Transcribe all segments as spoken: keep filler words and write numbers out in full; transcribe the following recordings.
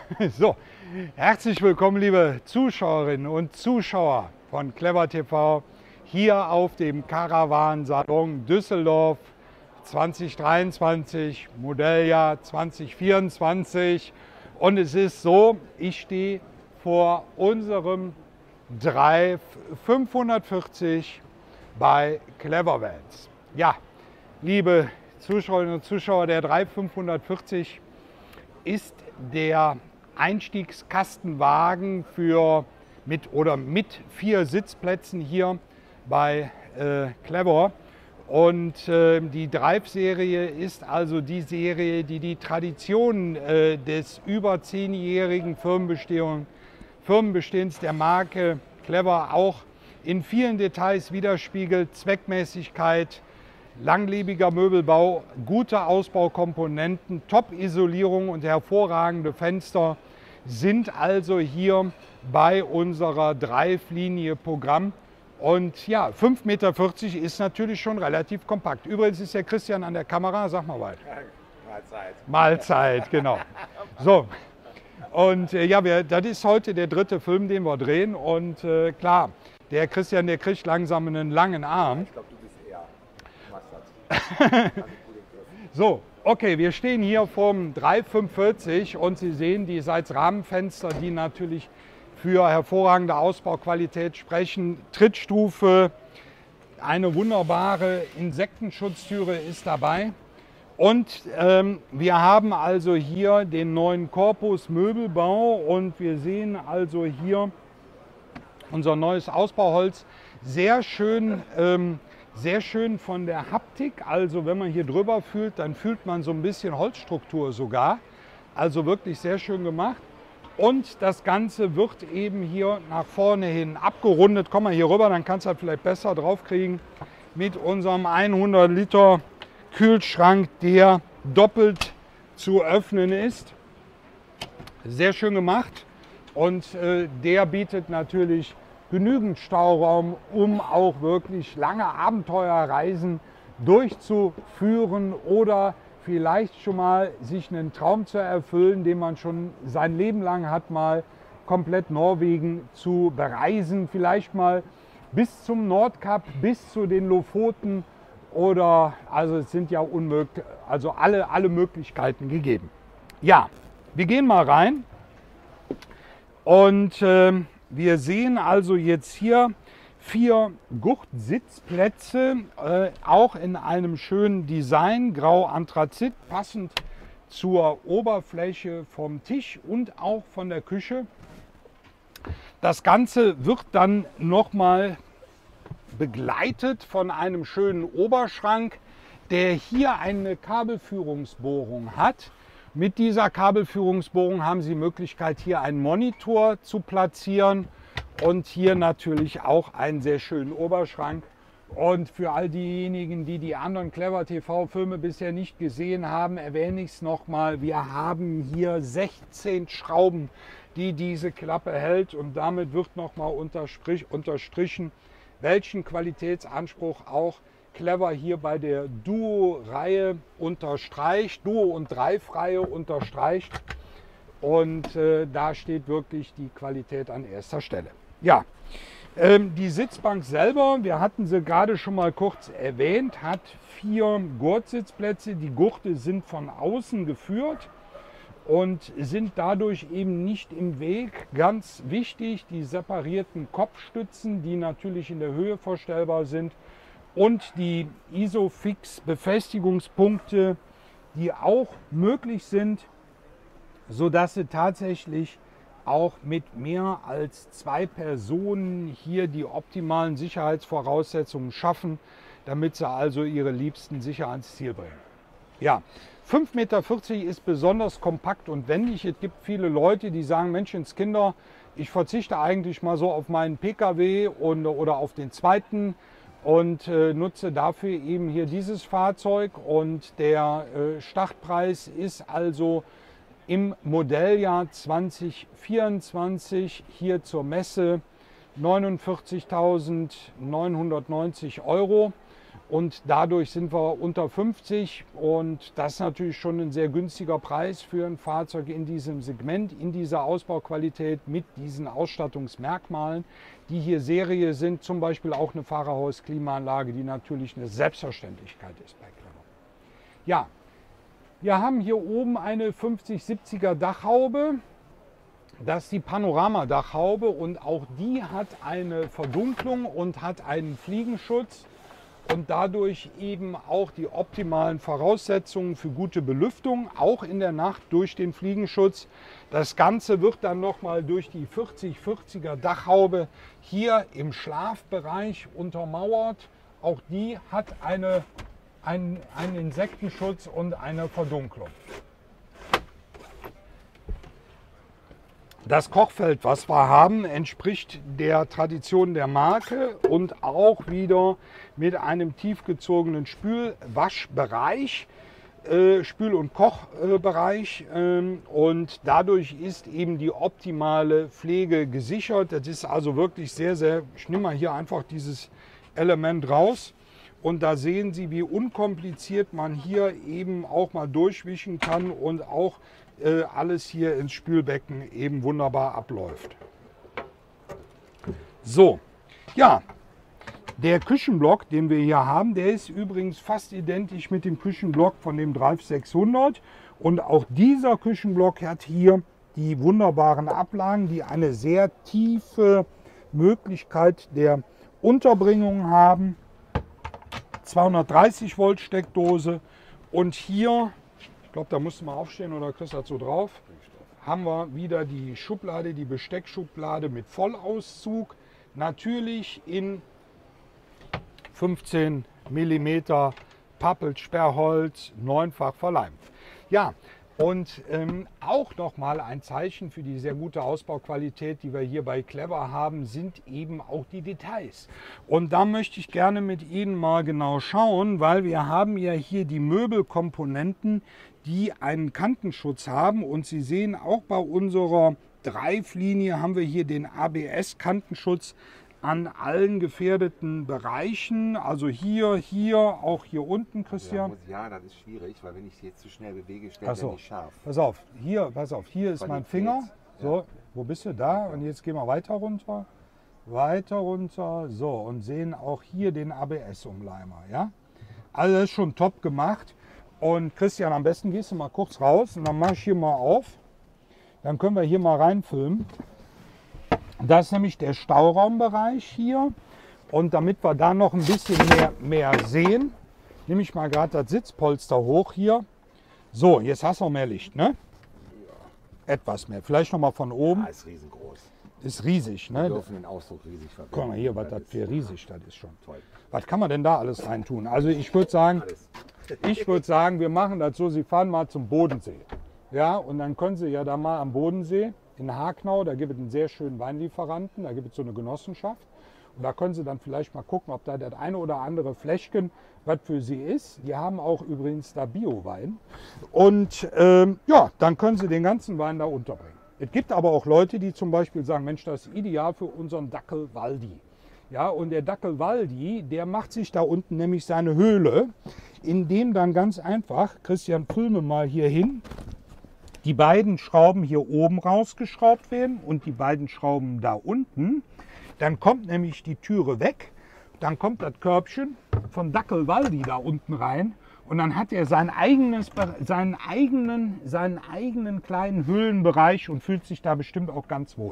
So, herzlich willkommen, liebe Zuschauerinnen und Zuschauer von Clever T V hier auf dem Caravan-Salon Düsseldorf zwanzig dreiundzwanzig, Modelljahr zwanzig vierundzwanzig. Und es ist so, ich stehe vor unserem Drive fünfhundertvierzig bei Clevervans. Ja, liebe Zuschauerinnen und Zuschauer, der Drive fünfhundertvierzig ist der Einstiegskastenwagen für mit oder mit vier Sitzplätzen hier bei äh, Clever. Und äh, die Drive-Serie ist also die Serie, die die Tradition äh, des über zehnjährigen Firmenbestehung, Firmenbestehens der Marke Clever auch in vielen Details widerspiegelt. Zweckmäßigkeit, langlebiger Möbelbau, gute Ausbaukomponenten, Top-Isolierung und hervorragende Fenster sind also hier bei unserer Drive-Linie Programm. Und ja, fünf Meter vierzig ist natürlich schon relativ kompakt. Übrigens ist der Christian an der Kamera, sag mal was. Mahlzeit. Mahlzeit, genau. So, und äh, ja, wir, das ist heute der dritte Film, den wir drehen. Und äh, klar, der Christian, der kriegt langsam einen langen Arm. Ich glaube, du bist eher. Du machst das. So, okay, wir stehen hier vom Drive fünfhundertvierzig und Sie sehen die Seitsrahmenfenster, die natürlich für hervorragende Ausbauqualität sprechen. Trittstufe, eine wunderbare Insektenschutztüre ist dabei. Und ähm, wir haben also hier den neuen Corpus Möbelbau und wir sehen also hier unser neues Ausbauholz. Sehr schön, ähm, sehr schön von der Haptik. Also wenn man hier drüber fühlt, dann fühlt man so ein bisschen Holzstruktur sogar. Also wirklich sehr schön gemacht. Und das Ganze wird eben hier nach vorne hin abgerundet. Komm mal hier rüber, dann kannst du halt vielleicht besser drauf kriegen. Mit unserem hundert Liter Kühlschrank, der doppelt zu öffnen ist. Sehr schön gemacht. Und äh, der bietet natürlich genügend Stauraum, um auch wirklich lange Abenteuerreisen durchzuführen oder vielleicht schon mal sich einen Traum zu erfüllen, den man schon sein Leben lang hat, mal komplett Norwegen zu bereisen. Vielleicht mal bis zum Nordkap, bis zu den Lofoten oder, also es sind ja unmöglich, also alle, alle Möglichkeiten gegeben. Ja, wir gehen mal rein und äh, wir sehen also jetzt hier vier Gurtsitzplätze, äh, auch in einem schönen Design, grau-anthrazit, passend zur Oberfläche vom Tisch und auch von der Küche. Das Ganze wird dann nochmal begleitet von einem schönen Oberschrank, der hier eine Kabelführungsbohrung hat. Mit dieser Kabelführungsbohrung haben Sie die Möglichkeit, hier einen Monitor zu platzieren. Und hier natürlich auch einen sehr schönen Oberschrank. Und für all diejenigen, die die anderen Clever T V-Filme bisher nicht gesehen haben, erwähne ich es nochmal. Wir haben hier sechzehn Schrauben, die diese Klappe hält. Und damit wird nochmal unterstrichen, welchen Qualitätsanspruch auch Clever hier bei der Duo-Reihe unterstreicht, Duo- und Drive-Reihe unterstreicht. Und äh, da steht wirklich die Qualität an erster Stelle. Ja, ähm, die Sitzbank selber, wir hatten sie gerade schon mal kurz erwähnt, hat vier Gurtsitzplätze. Die Gurte sind von außen geführt und sind dadurch eben nicht im Weg. Ganz wichtig, die separierten Kopfstützen, die natürlich in der Höhe verstellbar sind, und die Isofix-Befestigungspunkte, die auch möglich sind, sodass sie tatsächlich auch mit mehr als zwei Personen hier die optimalen Sicherheitsvoraussetzungen schaffen, damit sie also ihre Liebsten sicher ans Ziel bringen. Ja, fünf Meter vierzig ist besonders kompakt und wendig. Es gibt viele Leute, die sagen, Menschenskinder, ich verzichte eigentlich mal so auf meinen P K W und, oder auf den zweiten und äh, nutze dafür eben hier dieses Fahrzeug. Und der äh, Startpreis ist also im Modelljahr zwanzig vierundzwanzig hier zur Messe neunundvierzigtausendneunhundertneunzig Euro. Und dadurch sind wir unter fünfzig und das ist natürlich schon ein sehr günstiger Preis für ein Fahrzeug in diesem Segment, in dieser Ausbauqualität mit diesen Ausstattungsmerkmalen, die hier Serie sind. Zum Beispiel auch eine Fahrerhausklimaanlage, die natürlich eine Selbstverständlichkeit ist bei Clever. Ja, wir haben hier oben eine fünfzig siebziger Dachhaube. Das ist die Panoramadachhaube und auch die hat eine Verdunklung und hat einen Fliegenschutz. Und dadurch eben auch die optimalen Voraussetzungen für gute Belüftung, auch in der Nacht durch den Fliegenschutz. Das Ganze wird dann nochmal durch die vierzig vierziger Dachhaube hier im Schlafbereich untermauert. Auch die hat eine, einen, einen Insektenschutz und eine Verdunklung. Das Kochfeld, was wir haben, entspricht der Tradition der Marke und auch wieder mit einem tiefgezogenen Spülwaschbereich, äh, Spül- und Kochbereich. Ähm, und dadurch ist eben die optimale Pflege gesichert. Das ist also wirklich sehr, sehr, ich nehme mal hier einfach dieses Element raus. Und da sehen Sie, wie unkompliziert man hier eben auch mal durchwischen kann und auch äh, alles hier ins Spülbecken eben wunderbar abläuft. So, ja, der Küchenblock, den wir hier haben, der ist übrigens fast identisch mit dem Küchenblock von dem Drive sechshundert. Und auch dieser Küchenblock hat hier die wunderbaren Ablagen, die eine sehr tiefe Möglichkeit der Unterbringung haben. zweihundertdreißig Volt Steckdose und hier, ich glaube, da musst du mal aufstehen oder kriegst du das so drauf, haben wir wieder die Schublade, die Besteckschublade mit Vollauszug, natürlich in fünfzehn Millimeter Pappelsperrholz, neunfach verleimt. Ja, und ähm, auch nochmal ein Zeichen für die sehr gute Ausbauqualität, die wir hier bei Clever haben, sind eben auch die Details. Und da möchte ich gerne mit Ihnen mal genau schauen, weil wir haben ja hier die Möbelkomponenten, die einen Kantenschutz haben. Und Sie sehen auch bei unserer Drive-Linie haben wir hier den A B S-Kantenschutz an allen gefährdeten Bereichen, also hier, hier, auch hier unten, Christian. Ja, ja, das ist schwierig, weil wenn ich sie jetzt zu schnell bewege, stellt Ach er so. nicht scharf. Pass auf, hier, pass auf, hier ist mein Qualität, Finger. So, ja. wo bist du? Da. Und jetzt gehen wir weiter runter. Weiter runter. So, und sehen auch hier den A B S-Umleimer. Ja? Alles schon top gemacht. Und Christian, am besten gehst du mal kurz raus und dann mache ich hier mal auf. Dann können wir hier mal reinfilmen. Das ist nämlich der Stauraumbereich hier. Und damit wir da noch ein bisschen mehr, mehr sehen, nehme ich mal gerade das Sitzpolster hoch hier. So, jetzt hast du noch mehr Licht, ne? Ja. Etwas mehr. Vielleicht noch mal von oben. Ja, ist riesengroß. Ist riesig, ne? Wir dürfen den Ausdruck riesig verwenden. Guck mal hier, was das für riesig das ist schon. Toll. Was kann man denn da alles rein tun? Also ich würde sagen, Alles. ich würde sagen, wir machen das so, Sie fahren mal zum Bodensee. Ja, und dann können Sie ja da mal am Bodensee in Hagnau, da gibt es einen sehr schönen Weinlieferanten, da gibt es so eine Genossenschaft. Und da können Sie dann vielleicht mal gucken, ob da das eine oder andere Fläschchen was für Sie ist. Die haben auch übrigens da Bio-Wein. Und ähm, ja, dann können Sie den ganzen Wein da unterbringen. Es gibt aber auch Leute, die zum Beispiel sagen, Mensch, das ist ideal für unseren Dackel Waldi. Ja, und der Dackel Waldi, der macht sich da unten nämlich seine Höhle, in dem dann ganz einfach, Christian, filme mal hier hin, die beiden Schrauben hier oben rausgeschraubt werden und die beiden Schrauben da unten. Dann kommt nämlich die Türe weg, dann kommt das Körbchen von Dackel Waldi da unten rein und dann hat er sein eigenes, seinen, eigenen, seinen eigenen kleinen Höhlenbereich und fühlt sich da bestimmt auch ganz wohl.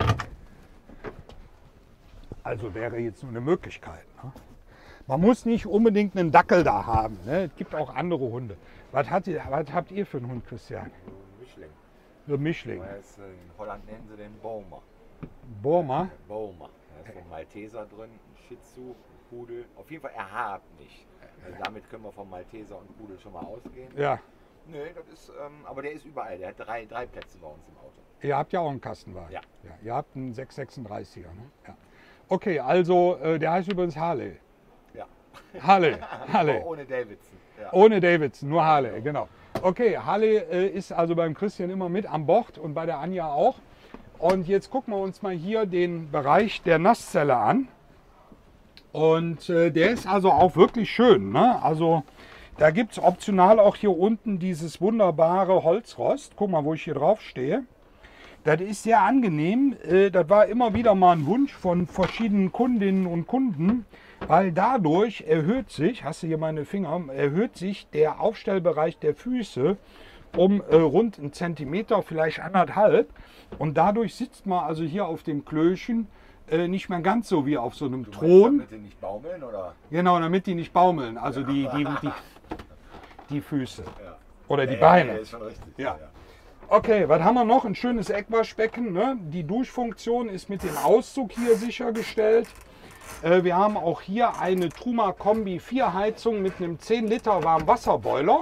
Also wäre jetzt nur eine Möglichkeit. Ne? Man muss nicht unbedingt einen Dackel da haben. Ne? Es gibt auch andere Hunde. Was, hat ihr, was habt ihr für einen Hund, Christian? Mischling. Ein Mischling. Er ist, in Holland nennen sie den Baumer. Burma. Baumer. Da ist vom Malteser drin, ein Shih Tzu, ein Pudel. Auf jeden Fall erhabt nicht. Also damit können wir vom Malteser und Pudel schon mal ausgehen. Ja. Nee, das ist, ähm, aber der ist überall. Der hat drei, drei Plätze bei uns im Auto. Ihr habt ja auch einen Kastenwagen. Ja. Ja, ihr habt einen sechs sechsunddreißiger. Ne? Ja. Okay, also äh, der heißt übrigens Harley. Ja. Harley. Harley. Ohne Davidson. Ja. Ohne Davidson, nur Harley, genau. Okay, Harley äh, ist also beim Christian immer mit an Bord und bei der Anja auch. Und jetzt gucken wir uns mal hier den Bereich der Nasszelle an. Und äh, der ist also auch wirklich schön. Ne? Also da gibt es optional auch hier unten dieses wunderbare Holzrost. Guck mal, wo ich hier drauf stehe. Das ist sehr angenehm. Äh, das war immer wieder mal ein Wunsch von verschiedenen Kundinnen und Kunden, weil dadurch erhöht sich, hast du hier meine Finger, erhöht sich der Aufstellbereich der Füße um äh, rund einen Zentimeter, vielleicht anderthalb. Und dadurch sitzt man also hier auf dem Klöchen äh, nicht mehr ganz so wie auf so einem Du Thron. Meinst, damit die nicht baumeln, oder? Genau, damit die nicht baumeln, also die, die, die, die Füße Ja. oder die Ja, Beine. Ja, ist schon richtig. Ja. Okay, was haben wir noch? Ein schönes Eckwaschbecken. Ne? Die Duschfunktion ist mit dem Auszug hier sichergestellt. Äh, wir haben auch hier eine Truma Kombi vier Heizung mit einem zehn Liter Warmwasserboiler.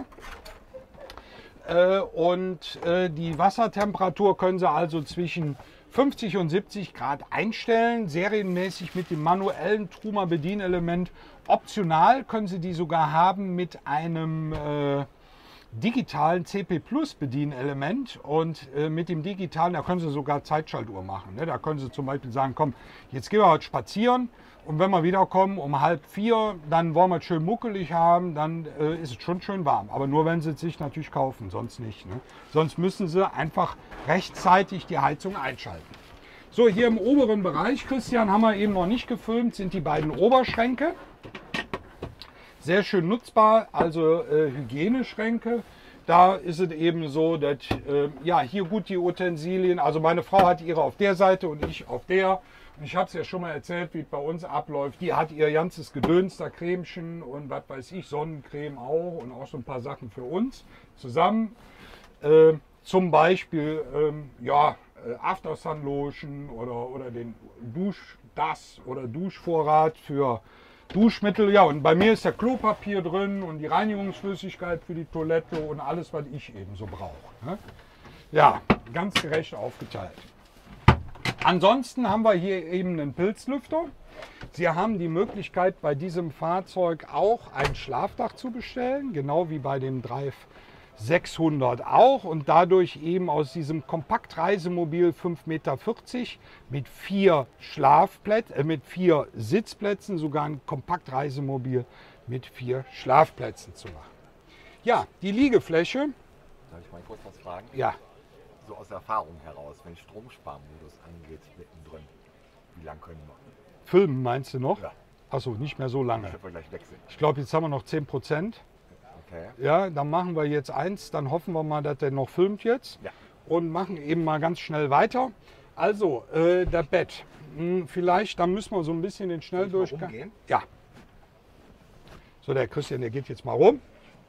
Äh, und äh, die Wassertemperatur können Sie also zwischen fünfzig und siebzig Grad einstellen, serienmäßig mit dem manuellen Truma Bedienelement. Optional können Sie die sogar haben mit einem äh, digitalen C P Plus Bedienelement, und äh, mit dem digitalen, da können Sie sogar Zeitschaltuhr machen. Ne? Da können Sie zum Beispiel sagen, komm, jetzt gehen wir heute spazieren, und wenn wir wiederkommen um halb vier, dann wollen wir es schön muckelig haben, dann äh, ist es schon schön warm. Aber nur wenn Sie es sich natürlich kaufen, sonst nicht. Ne? Sonst müssen Sie einfach rechtzeitig die Heizung einschalten. So, hier im oberen Bereich, Christian, haben wir eben noch nicht gefilmt, sind die beiden Oberschränke. Sehr schön nutzbar, also äh, Hygieneschränke. Da ist es eben so, dass äh, ja, hier gut die Utensilien, also meine Frau hat ihre auf der Seite und ich auf der. Und ich habe es ja schon mal erzählt, wie es bei uns abläuft. Die hat ihr ganzes Gedöns, da Cremchen und was weiß ich, Sonnencreme auch und auch so ein paar Sachen für uns zusammen. Äh, zum Beispiel ähm, ja, äh, Aftersun Lotion oder, oder den Dusch, das oder Duschvorrat für Duschmittel, ja, und bei mir ist ja Klopapier drin und die Reinigungsflüssigkeit für die Toilette und alles, was ich eben so brauche. Ne? Ja, ganz gerecht aufgeteilt. Ansonsten haben wir hier eben einen Pilzlüfter. Sie haben die Möglichkeit, bei diesem Fahrzeug auch ein Schlafdach zu bestellen, genau wie bei dem Drive sechshundert auch, und dadurch eben aus diesem Kompaktreisemobil fünf Meter vierzig mit vier Schlafplätzen, äh, mit vier Sitzplätzen, sogar ein Kompaktreisemobil mit vier Schlafplätzen zu machen. Ja, die Liegefläche. Darf ich mal kurz was fragen? Ja. So aus Erfahrung heraus, wenn Stromsparmodus angeht mittendrin, wie lange können wir? Filmen meinst du noch? Ja. Achso, nicht mehr so lange. Ich wir gleich wechseln. Ich glaube, jetzt haben wir noch zehn Prozent. Okay. Ja, dann machen wir jetzt eins, dann hoffen wir mal, dass der noch filmt jetzt. Ja. Und machen eben mal ganz schnell weiter. Also, äh, das Bett. Hm, vielleicht, da müssen wir so ein bisschen den Schnelldurchgang. Rumgehen? Ja. So, der Christian, der geht jetzt mal rum.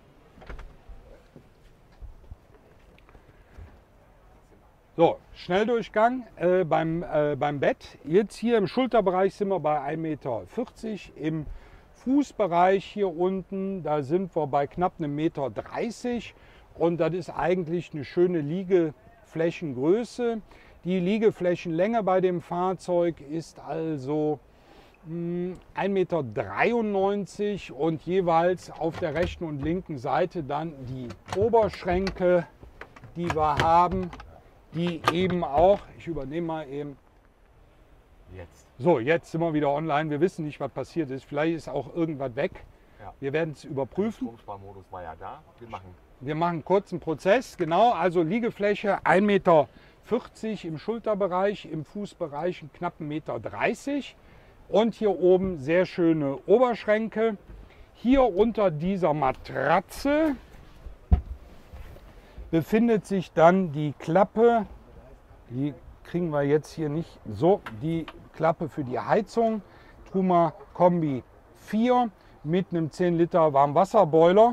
So, Schnelldurchgang äh, beim, äh, beim Bett. Jetzt hier im Schulterbereich sind wir bei ein Meter vierzig. Im Fußbereich hier unten, da sind wir bei knapp einem Meter dreißig. Und das ist eigentlich eine schöne Liegeflächengröße. Die Liegeflächenlänge bei dem Fahrzeug ist also mh, ein Meter dreiundneunzig und jeweils auf der rechten und linken Seite dann die Oberschränke, die wir haben, die eben auch, ich übernehme mal eben, Jetzt. so, jetzt sind wir wieder online, wir wissen nicht, was passiert ist, vielleicht ist auch irgendwas weg, Ja. wir werden es Der überprüfen. Stromsparmodus war ja da. Wir machen Wir machen einen kurzen Prozess, genau, also Liegefläche ein Meter vierzig im Schulterbereich, im Fußbereich einen knappen Meter dreißig und hier oben sehr schöne Oberschränke. Hier unter dieser Matratze befindet sich dann die Klappe, die kriegen wir jetzt hier nicht so, die Klappe für die Heizung, Truma Kombi vier mit einem zehn Liter Warmwasserboiler.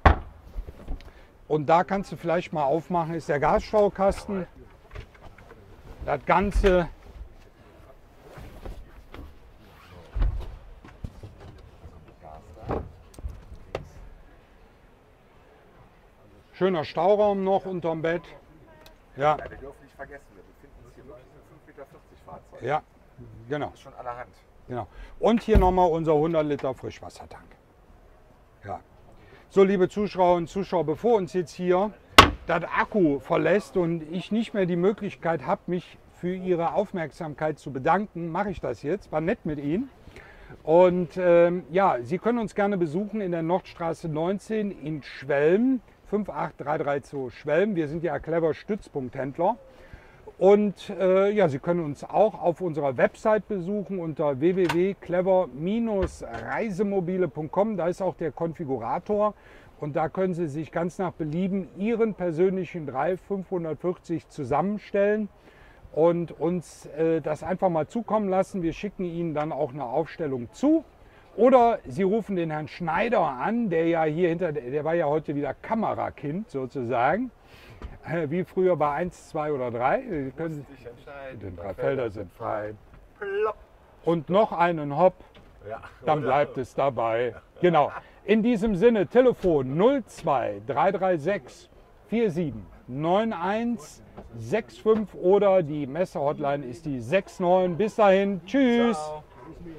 Und da kannst du vielleicht mal aufmachen, ist der Gasstaukasten. Das Ganze schöner Stauraum noch unterm Bett. Ja, Ja, wir dürfen nicht vergessen, wir befinden uns hier wirklich in einem fünf Meter vierzig Fahrzeug. ja, genau. Das ist schon allerhand. Genau. Und hier nochmal unser hundert Liter Frischwassertank. Ja. So, liebe Zuschauer und Zuschauer, bevor uns jetzt hier das Akku verlässt und ich nicht mehr die Möglichkeit habe, mich für Ihre Aufmerksamkeit zu bedanken, mache ich das jetzt. War nett mit Ihnen. Und ähm, ja, Sie können uns gerne besuchen in der Nordstraße neunzehn in Schwelm, fünf acht drei drei zwei Schwelm. Wir sind ja Clever Stützpunkthändler. Und äh, ja, Sie können uns auch auf unserer Website besuchen unter w w w punkt clever Reisemobile punkt com. Da ist auch der Konfigurator und da können Sie sich ganz nach Belieben Ihren persönlichen Drive fünfhundertvierzig zusammenstellen und uns äh, das einfach mal zukommen lassen. Wir schicken Ihnen dann auch eine Aufstellung zu. Oder Sie rufen den Herrn Schneider an, der ja hier hinter, der war ja heute wieder Kamerakind sozusagen. Wie früher bei eins, zwei oder drei. Sie können sich entscheiden. Die drei Felder sind frei. Plopp. Und noch einen Hopp, ja, dann bleibt es dabei. Genau. In diesem Sinne, Telefon null zwei drei drei sechs vier sieben neun eins sechs fünf oder die Messe-Hotline ist die sechs neun. Bis dahin, tschüss. Ciao.